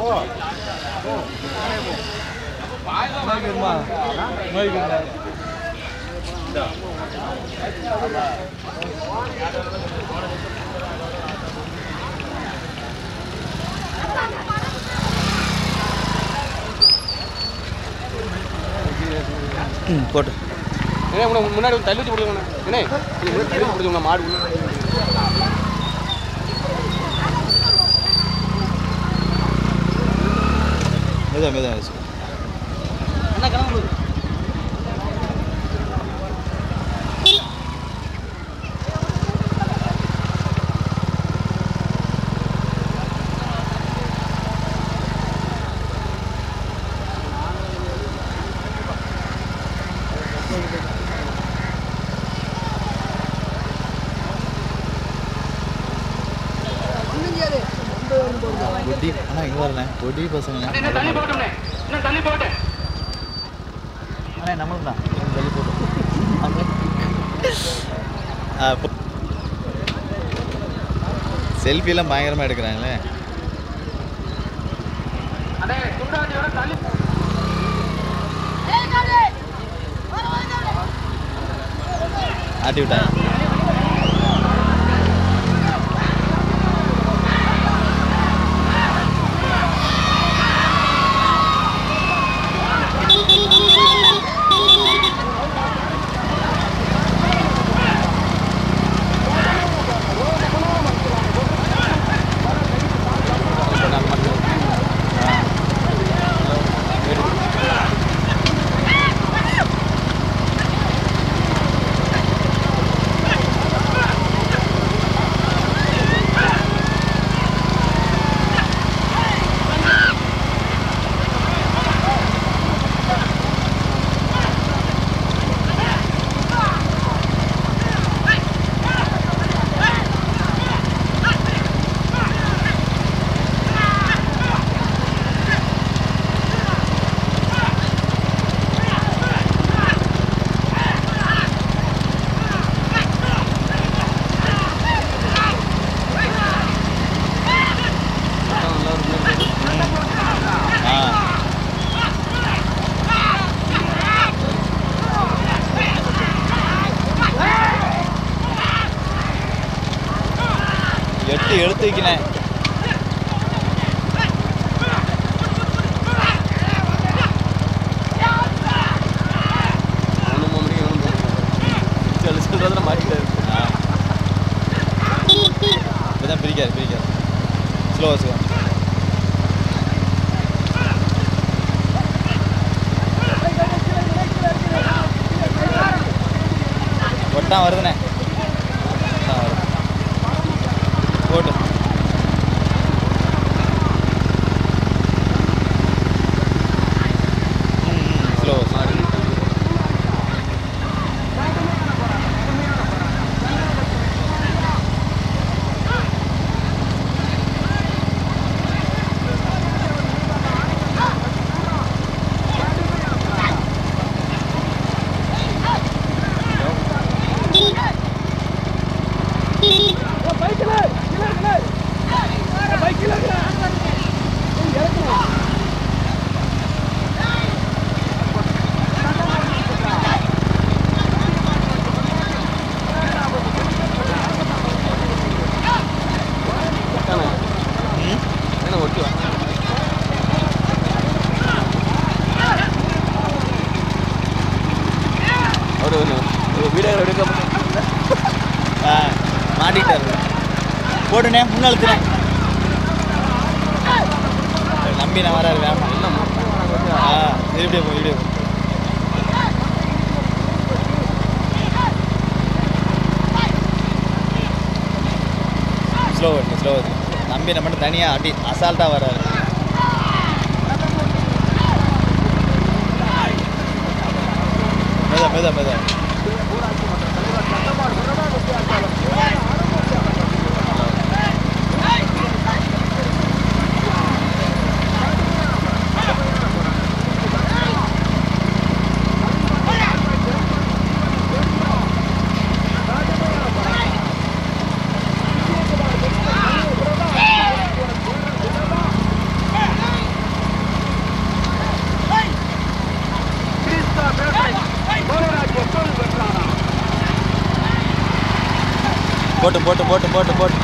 போட்டு முன்னாடி தள்ளி வச்சு கொடுங்க என்ன தள்ளி கொடுங்க மாடு மெதுவா மெதுவா என்ன கிளம்பு பொடி ஆனால் இங்கே வரல பொடி பசங்க தள்ளி போட்டோம்னே இன்னும் தள்ளி போட்டேன் ஆனால் நம்மளும் தான் தள்ளி போட்டோம் செல்ஃபியெல்லாம் பயங்கரமாக எடுக்கிறாங்களே ஆட்டி விட்டாங்க எடுத்து வைக்கிறேன் மாட்டிட்டாரு இப்போதான் பிரிக்காது ஸ்லோவா ஒட்டான் வருதுண்ணே போட்டு ஸ்லோ மாட்டிக்கிட்டாரு போட்டுனே முன்னழுத்துனேன் நம்பி நான் வராரு வேமா வீடியோ வீடியோ ஸ்லோ நம்பி நம்ம மட்டும் தனியாக அடி அசால்ட்டாக வராரு மெதா போட்டு போட்டு போட்டு போட்டு போட்டு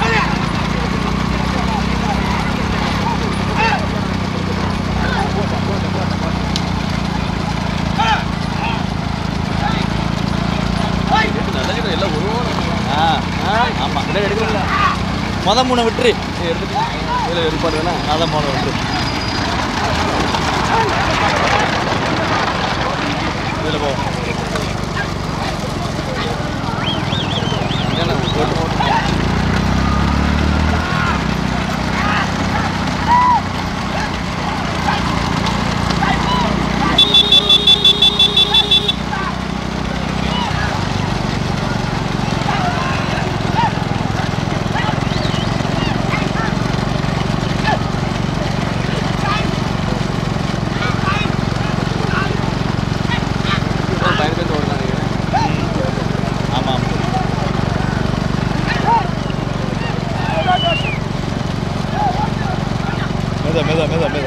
ஆமாம் எடுக்கல மொதல் 3 விட்டுரு எடுத்துட்டு இதில் இருப்பாரு தானே அதான் மொதல் விட்டுரு இதில் போவோம் போட்டு போட்டு மெதுவா மெதுவா மெதுவா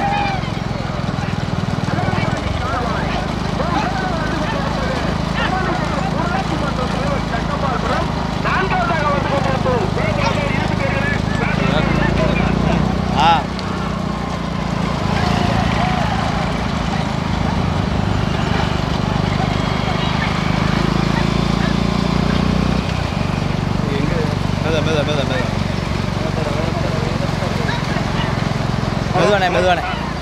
மெதுவானே மெதுவானே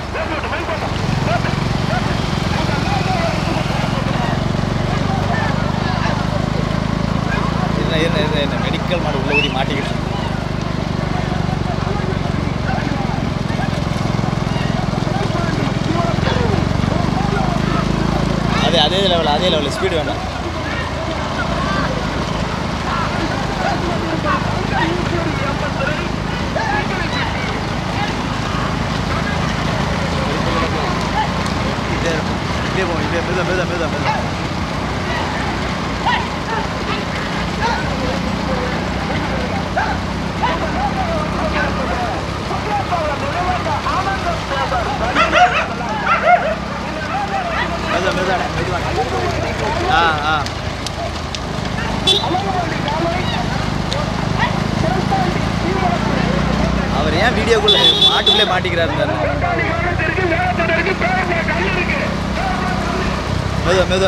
என்ன மெடிக்கல் மாடு உள்ள ஊடி மாட்டிக்கிட்டு அதே லெவலில் ஸ்பீடு வேண்டாம் இதே போகும் இதே மெதுவா அவர் ஏன் வீடியோக்குள்ள மாட்டுக்குள்ளே மாட்டிக்கிறாரு மெதுவா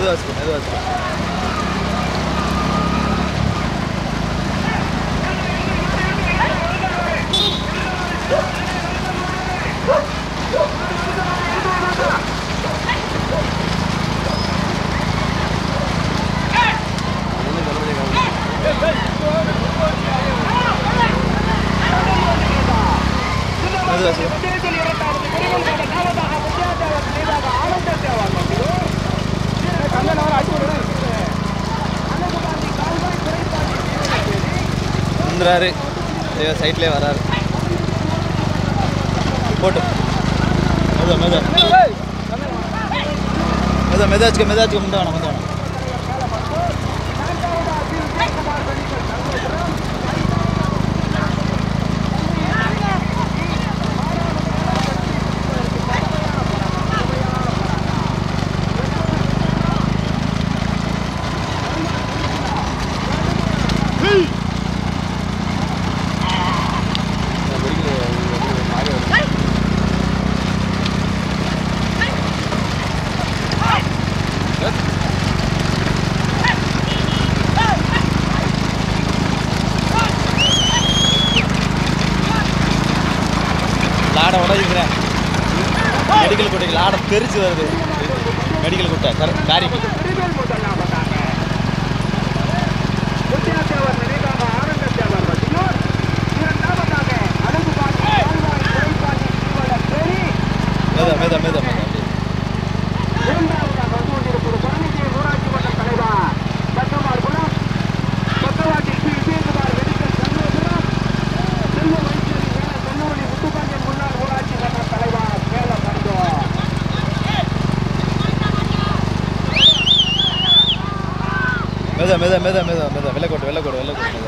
வந்துறாரு சைட்லேயே வராரு போட்டு மெதுவாச்சுக்க முட்டை வேணாம் லாடை உடஞ்சிக்கிறேன் மெடிக்கல் குட்டைக்கு லாடை தெரிச்சு வருது மெடிக்கல் குட்டை காரிக்கு மெதுவா வெள்ளக்கோட்டு மெதுவா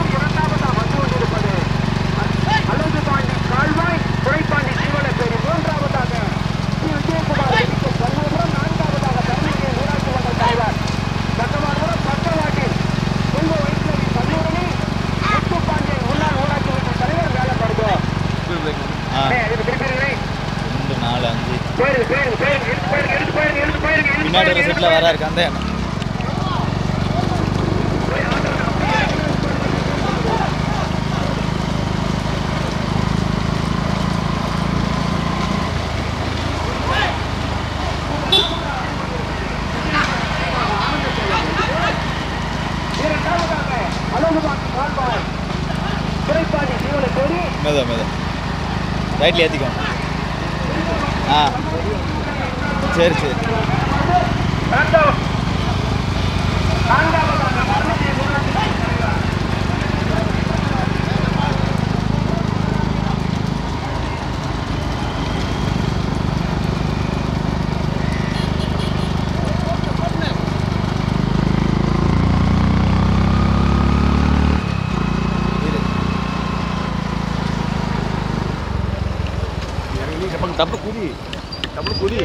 கால்வாய் துறைப்பாண்டி சிவன பேரி 3 ரைட்டில் வர இருக்கு அந்த எண்ணம். மெதுவா மெதுவா ரைட்டில் ஏற்றிக்கோ. ஆ சரி சரி. டபுள் குடி டபுள் குடி.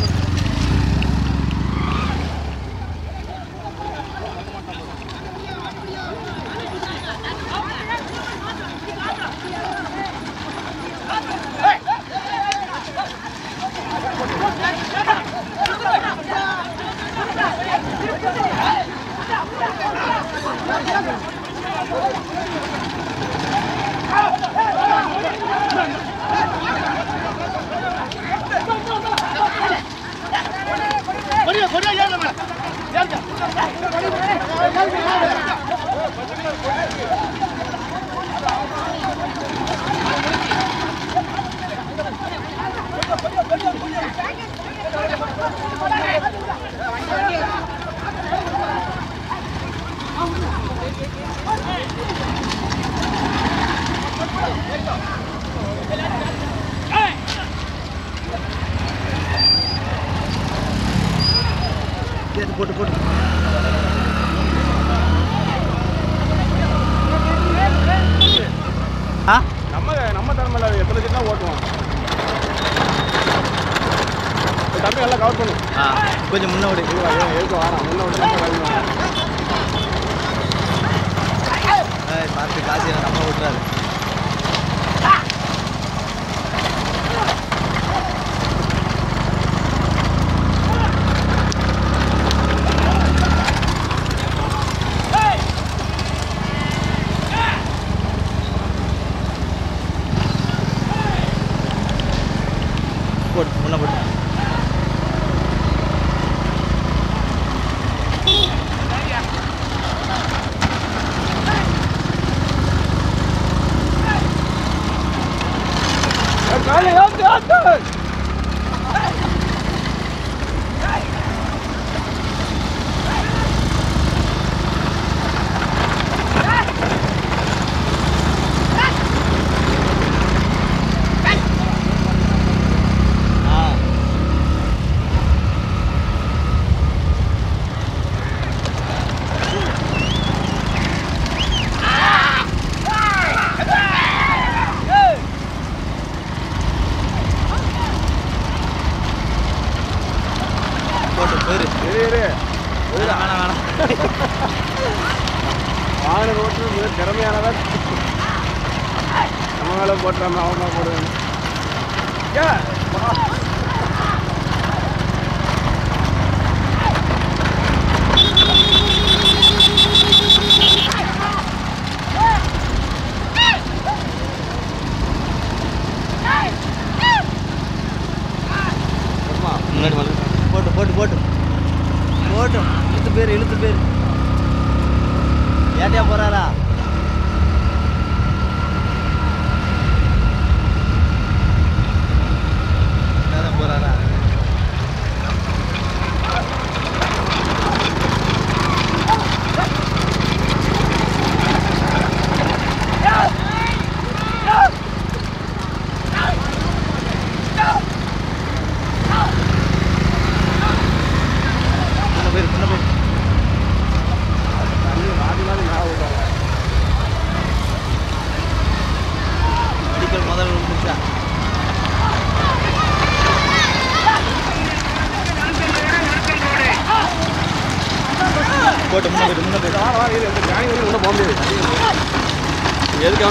போட்டு போட்டு நம்ம தலைமையில் எத்தனை லட்சம் தான் ஓட்டுவோம். தம்பி நல்லா கவர் பண்ணும். கொஞ்சம் முன்ன விடு. எதுக்கு வேணாம் முன்ன விட்டு பார்த்து காசு நம்ம விட்டுறாரு. போட்டு முன்ன போட்டு வாகன ரோட்டில் மிக திறமையானவர். நம்ம மேலே போட்டுறாம அவன் போடுவேன். முன்னாடி வந்து போட்டு போட்டு போட்டு போட்டும். இழுத்து பேர் ஏட்டியா போறாரா? போறாரா? மெடிக்கல் முதல்ல விழுந்துச்சா? போட்டு முன்ன போயிட்டு உள்ள போக முடியாது. எதுக்கு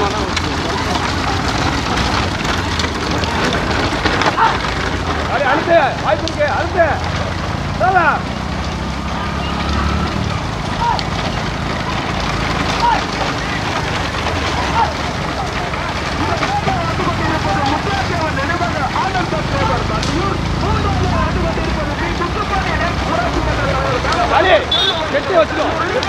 அழுத்து வாய்ப்பு இருக்கு. அழுத்து கெட்டி வச்சுக்கோ.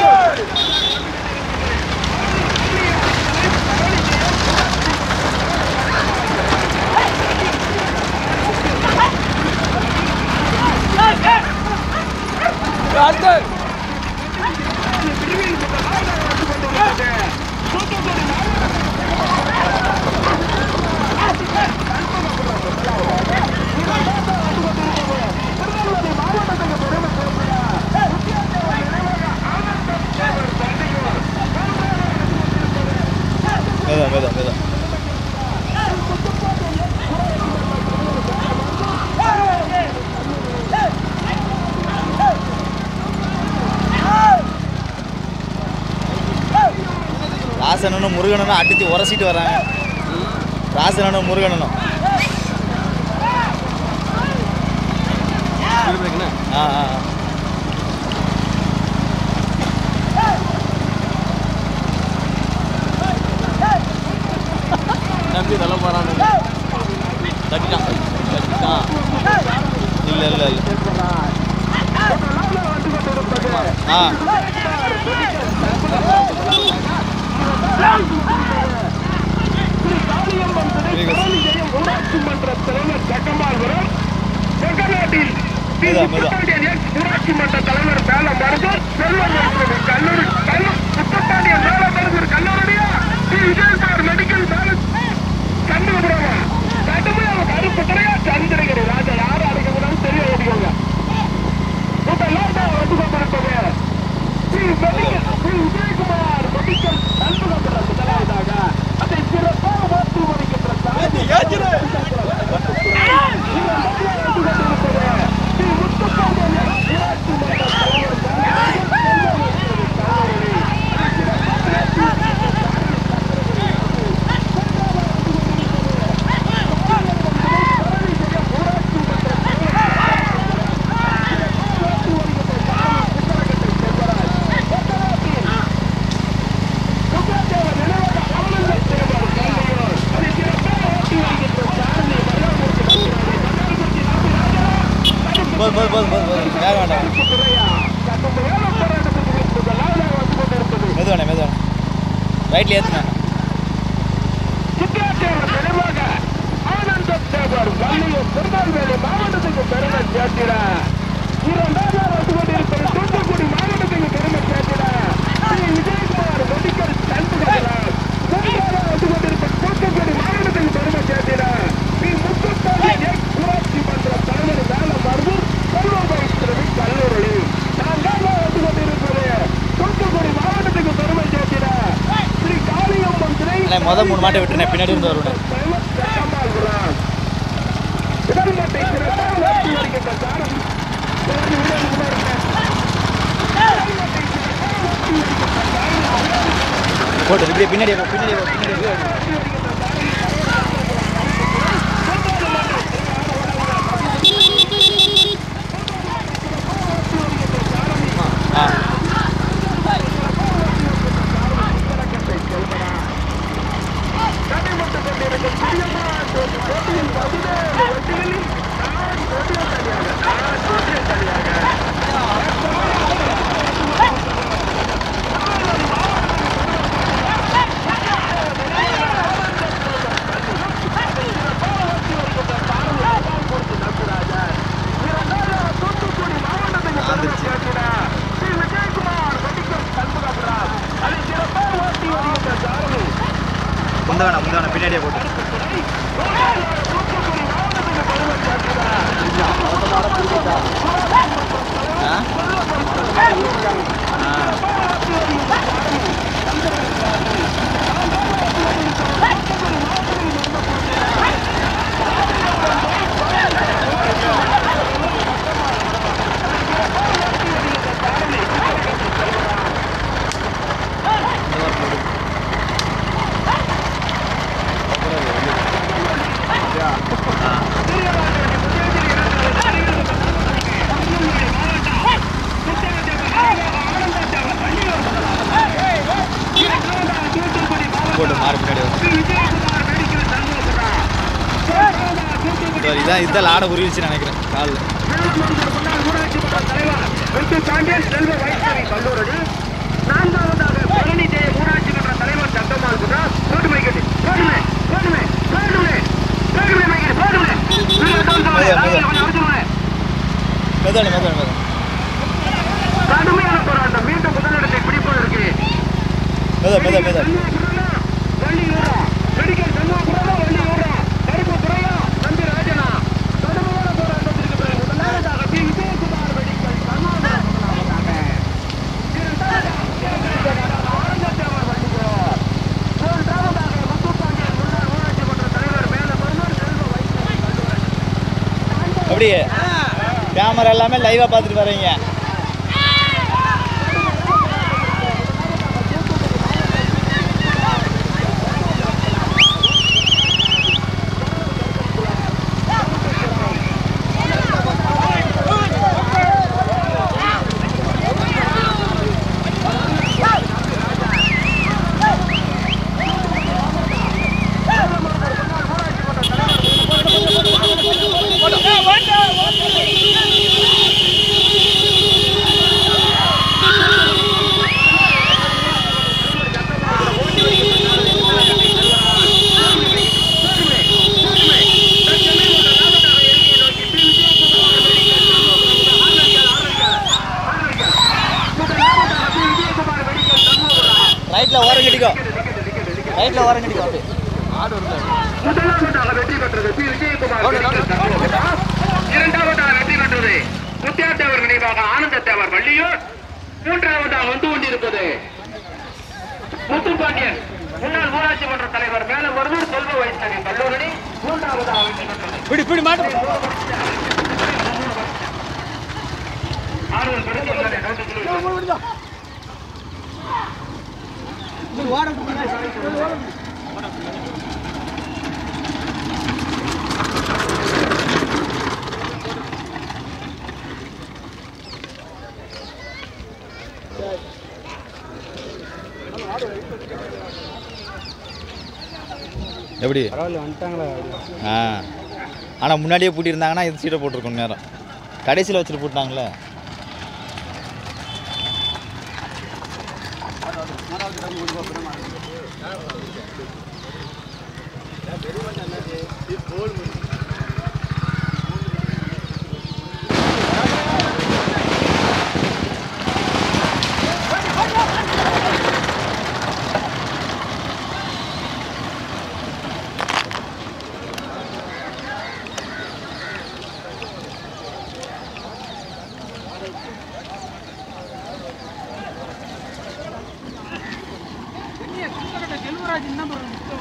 ராசனனும் முருகனும் அடித்து உரசிட்டு வராங்க. ராசனனும் முருகனும் நம்பி தள்ள போறான். தட்டிட்டான். இல்லை இல்லை இல்லை ஊராட்சி மன்ற தலைவர் ஜக்கம்பாள்புரம், செங்கநாட்டில் ஊராட்சி மன்ற தலைவர் மேல மருதூர் செல்வம் கல்லூரி முத்தப்பாண்டிய மேல மருதூர் கல்லூரியா விஜயகுமார் மெடிக்கல் கண்டுபுரமா கடுமையாக கருப்பு கிடையா சந்திரகிரி ராஜா யாரும் அடைக்கக்கூடாது தெரிய ஓடிக்கோங்க. வந்து கொண்டிருப்பது விஜயகுமார் மெடிக்கல் கண்டுபுரம் முதலாவதாக அதை சிறப்பாக மாற்றி முடிக்கின்ற மெதுவானே மெதுவானே ரைட்ல ஏற்றுனா மாவட்டத்துக்கு பெருமை சேர்த்திட இரண்டாவது கொண்டிருப்பது தூத்துக்குடி மாவட்டத்துக்கு பெருமை சேர்த்திட விஜயகுமார் மெடிக்கல் கண்டுபுரம் மூன்றாவது கொண்டிருப்பது தூத்துக்குடி மாவட்டத்துக்கு பெருமை சேர்த்திட ஊராட்சி மன்ற தலைவர் மேல மருது செல்வம் கல்லூரி நான்காவது கொண்டிருப்பது தூத்துக்குடி மாவட்டத்துக்கு பெருமை சேர்த்திட ஸ்ரீ காளியம்மன் சிலை மொதல் 3 மாட்டை விட்டுனேன் பின்னாடி இருந்து வருவேன். போட்டு இப்படி பின்னாடி முந்தான பின்னாடியே போட்டு போட்டு மாறு பின்னாடி இதான் லாடை உருவிச்சு நினைக்கிறேன் காலில். மன்ற தலைவர் முத்து பாண்டியன் செல்வ வைஷ்ணவி கல்லூரி. நான்காவதாக பழனி ஜெய ஊராட்சி மன்ற தலைவர் சங்கமால் குடா. போடுமை கட்டி போடுமே போடுமே போடுமே போடுமே மைக்கேட் போடுமே. கடுமையான போராட்டம். மீண்டும் முதலிடத்தை பிடிப்பதற்கு மெடிக்கல் சண்முகபுரம் வள்ளியூரா கருப்பு துறையா தம்பி ராஜனா. கடுமையான போராட்டத்திற்கு பிறகு முதலாவதாக பி விஜயகுமார் மெடிக்கல் சண்முகபுரம். ஆனந்தத்தேவர் வள்ளியூர். மூன்றாவதாக முத்துப்பாண்டியன் முன்னாள் ஊராட்சி மன்ற தலைவர் மேலமருந்தூர் செல்வ வைஷ்ணவி கல்லூரி. அப்படியே கேமரா எல்லாமே லைவா பார்த்துட்டு வரீங்க. முதலாவதாக வெற்றி பெற்றது பி விஜயகுமார். இரண்டாவதாக வெற்றி பெற்றது முத்தியாத்தேவர் நினைவாக ஆனந்தத்தேவர் வள்ளியூர். மூன்றாவதாக வந்து கொண்டிருப்பது முத்துப்பாண்டியன் முன்னாள் ஊராட்சி மன்ற தலைவர் மேலமருந்தூர் செல்வ வைஷ்ணவி கல்லூரி. மூன்றாவதாக வெற்றி பெற்றது ஆர்வல் எப்படி வந்துட்டாங்களா? ஆனால் முன்னாடியே பூட்டியிருந்தாங்கன்னா இது சீட்டை போட்டிருக்கோம் நேரம். கடைசியில் வச்சுட்டு போட்டாங்களே. செல்வராஜ் என்ன